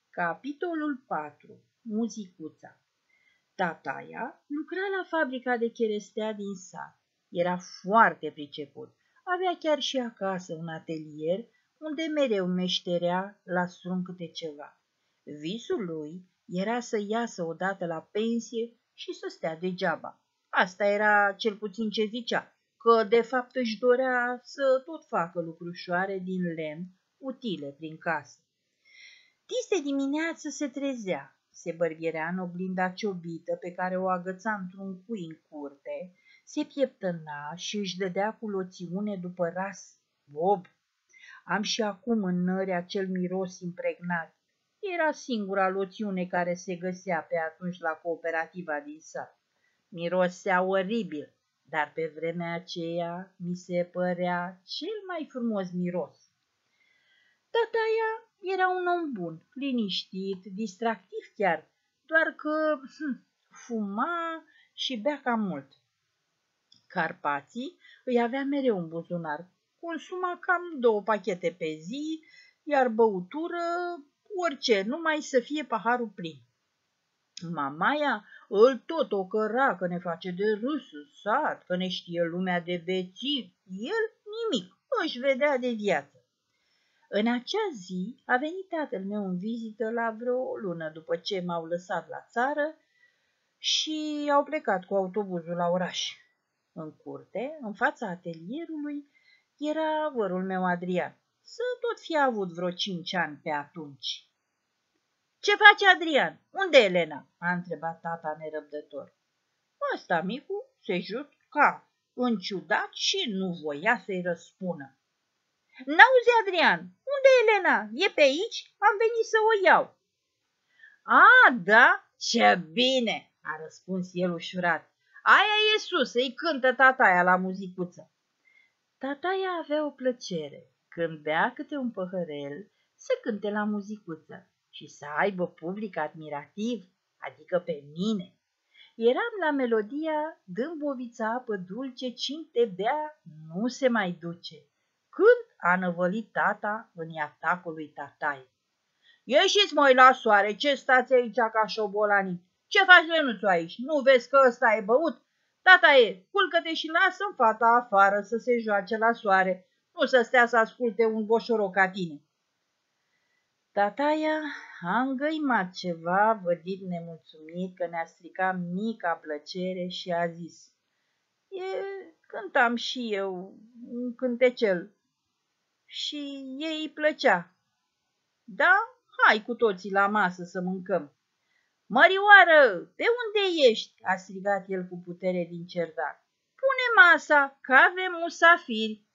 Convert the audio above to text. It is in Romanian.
Capitolul 4. Muzicuța. Tataia lucra la fabrica de cherestea din sat. Era foarte priceput. Avea chiar și acasă un atelier unde mereu meșterea la strun câte ceva. Visul lui era să iasă odată la pensie și să stea degeaba. Asta era cel puțin ce zicea, că de fapt își dorea să tot facă lucrușoare din lemn utile prin casă. Dis de dimineață se trezea, se bărbierea în oglinda ciobită pe care o agăța într-un cui în curte, se pieptăna și își dădea cu loțiune după ras. Bob, am și acum în nări acel miros impregnat. Era singura loțiune care se găsea pe atunci la cooperativa din sat. Mirosea oribil, dar pe vremea aceea mi se părea cel mai frumos miros. Tataia era un om bun, liniștit, distractiv chiar, doar că fuma și bea cam mult. Carpații îi avea mereu în buzunar, consuma cam 2 pachete pe zi, iar băutură orice, numai să fie paharul plin. Mamaia îl tot ocăra că ne face de râs în sat, că ne știe lumea de bețiv. El nimic, își vedea de viață. În acea zi a venit tatăl meu în vizită la vreo lună după ce m-au lăsat la țară și au plecat cu autobuzul la oraș. În curte, în fața atelierului, era vărul meu Adrian, să tot fi avut vreo 5 ani pe atunci. Ce face Adrian? Unde e Elena?" a întrebat tata nerăbdător. Ăsta micu se juca înciudat și nu voia să-i răspună. N-auzi, Adrian, unde e Elena? E pe aici? Am venit să o iau." A, da? Ce bine!" a răspuns el ușurat. Aia e sus, îi cântă tataia la muzicuță." Tataia avea o plăcere, când bea câte un păhărel, să cânte la muzicuță și să aibă public admirativ, adică pe mine. Eram la melodia Dâmbovița apă dulce, cine te bea nu se mai duce, când a năvălit tata în iatacul lui Tataie. Ieșiți, măi, la soare, ce stați aici ca șobolanii? Ce faci, Lenuțu, aici? Nu vezi că ăsta e băut? Tataie, culcă-te și lasă-mi fata afară să se joace la soare, nu să stea să asculte un boșoroc ca tine." Tataia a îngăimat ceva, vădit nemulțumit că ne-a stricat mica plăcere și a zis: Cântam și eu un cântecel și ei îi plăcea. Da, hai cu toții la masă să mâncăm." Mărioară, pe unde ești?" a strigat el cu putere din cerdac. Pune masa, că avem musafiri."